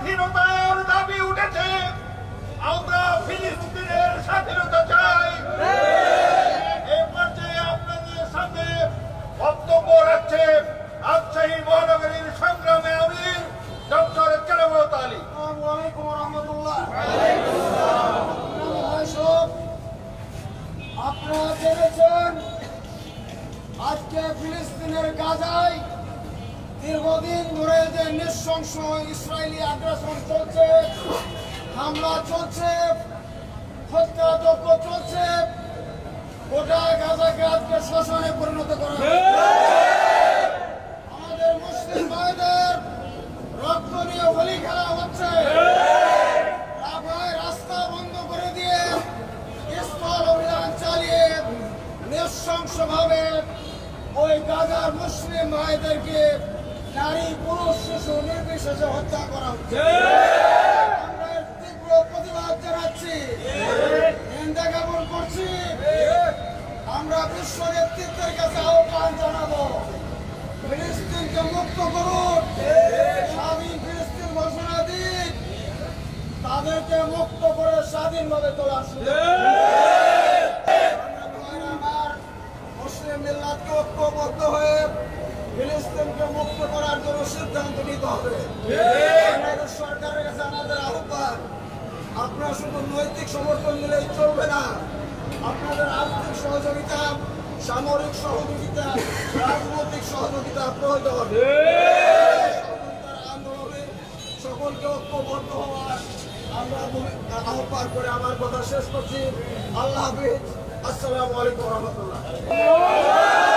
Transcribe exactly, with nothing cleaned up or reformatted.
স্বাধীনতার দাবি উঠেছে, আমরা ফিলিস্তিনের স্বাধীনতা চাই। এই পর্যায়ে আপনাদের সামনে বক্তব্য রাখছে রাজশাহী মহানগরীর সংগ্রামে আমির ডক্টর কেরামত আলী। আসসালামু আলাইকুম ওয়া রাহমাতুল্লাহ। আপনারা জেনেছেন আজকে ফিলিস্তিনের গাজায় দীর্ঘদিন ধরে যে নৃশংস ইসরায়েলি আগ্রাসন চলছে, হামলা চলছে, হত্যাযজ্ঞ চলছে, গোটা গাজাকে আজকে শ্মশানে পরিণত করা হয়েছে। আমাদের মুসলিম ভাইদের রক্ত নিয়ে হোলি খেলা হচ্ছে। রাস্তা বন্ধ করে দিয়ে স্থল অভিযান চালিয়ে নৃশংসভাবে ওই গাজার মুসলিম ভাইদেরকে নারী পুরুষ শিশু নির্বিশেষে হত্যা করা হচ্ছে। আমরা এর তীব্র প্রতিবাদ জানাচ্ছি, নিন্দা জ্ঞাপন করছি। আমরা বিশ্ব নেতৃত্বের কাছে আহ্বান জানাবো, ফিলিস্তিনকে মুক্ত করুন, স্বাধীন ফিলিস্তিন ঘোষণা দিন, তাদেরকে মুক্ত করে স্বাধীনভাবে তোলা শুরু। আমার মুসলিম মিল্লাতকে ঐক্যবদ্ধ হয়ে ফিলিস্তিনকে মুক্ত করার জন্য সিদ্ধান্ত নিতে হবে। আমাদের সরকারের কাছে আমাদের আহ্বান, আপনারা শুধু নৈতিক সমর্থন দিলেই চলবে না, আপনাদের আর্থিক সহযোগিতা, সামরিক সহযোগিতা, রাজনৈতিক সহযোগিতা প্রয়োজন হবে। আন্দোলনে সকলকে ঐক্যবদ্ধ হওয়ার আমরা আহ্বান করে আমার কথা শেষ করছি। আল্লাহ হাফিজ। আসসালামু আলাইকুম ওয়া রাহমাতুল্লাহ।